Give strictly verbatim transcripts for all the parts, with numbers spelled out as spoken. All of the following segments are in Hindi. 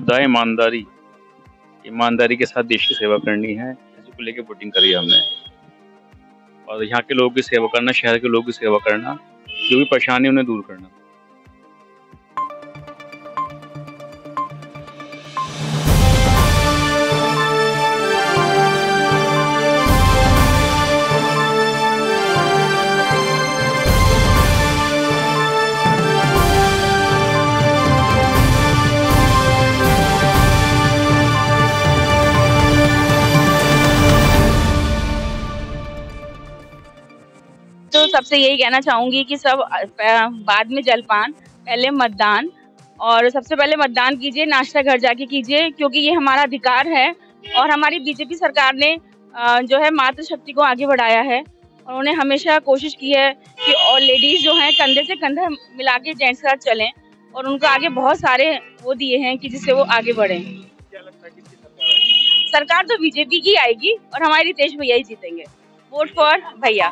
मुद्दा है ईमानदारी। ईमानदारी के साथ देश की सेवा करनी है, इसी को लेके वोटिंग करी है हमने। और यहाँ के लोगों की सेवा करना, शहर के लोगों की सेवा करना, जो भी परेशानी है उन्हें दूर करना। तो सबसे यही कहना चाहूंगी कि सब बाद में जलपान, पहले मतदान, और सबसे पहले मतदान कीजिए, नाश्ता घर जाके कीजिए, क्योंकि ये हमारा अधिकार है। और हमारी बीजेपी सरकार ने जो है मातृशक्ति को आगे बढ़ाया है और उन्होंने हमेशा कोशिश की है कि और लेडीज जो हैं कंधे से कंधा मिला के जेंट्स के साथ चलें, और उनको आगे बहुत सारे वो दिए हैं कि जिससे वो आगे बढ़ें। क्या लगता है किसकी सरकार आएगी? सरकार तो बीजेपी की आएगी और हमारे रितेश भैया ही जीतेंगे। वोट फॉर भैया।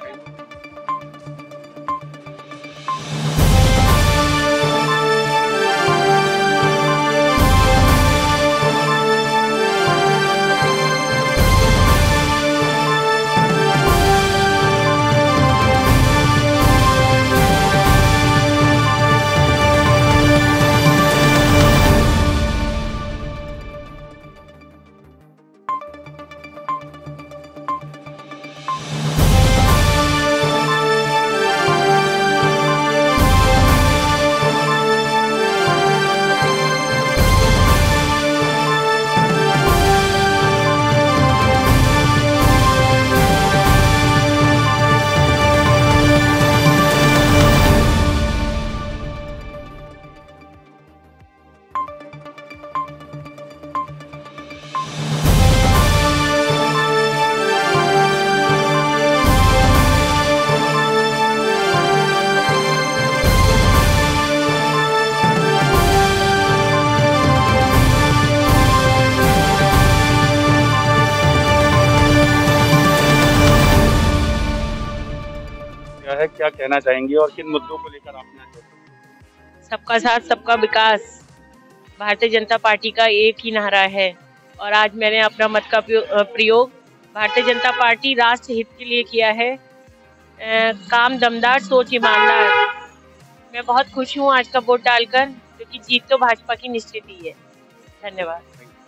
है, क्या कहना चाहेंगी और किन मुद्दों को लेकर आपने? सबका साथ सबका विकास भारतीय जनता पार्टी का एक ही नारा है और आज मैंने अपना मत का प्रयोग भारतीय जनता पार्टी राष्ट्र हित के लिए किया है। ए, काम दमदार, सोच ईमानदार। मैं बहुत खुश हूँ आज का वोट डालकर, क्योंकि जीत तो भाजपा की निश्चित ही है। धन्यवाद।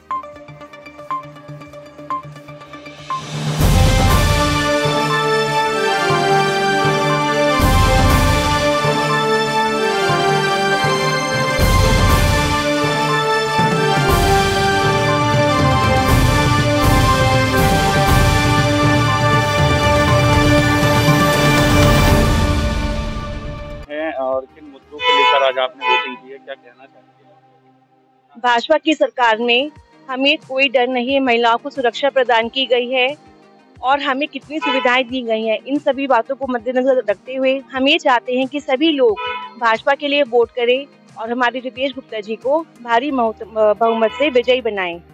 और किन मुद्दों को लेकर आज आपने वोटिंग की है, क्या कहना चाहेंगे? भाजपा की सरकार में हमें कोई डर नहीं है, महिलाओं को सुरक्षा प्रदान की गई है और हमें कितनी सुविधाएं दी गई हैं। इन सभी बातों को मद्देनजर रखते हुए हम ये चाहते हैं कि सभी लोग भाजपा के लिए वोट करें और हमारे रितेश गुप्ता जी को भारी बहुमत से विजयी बनाएं।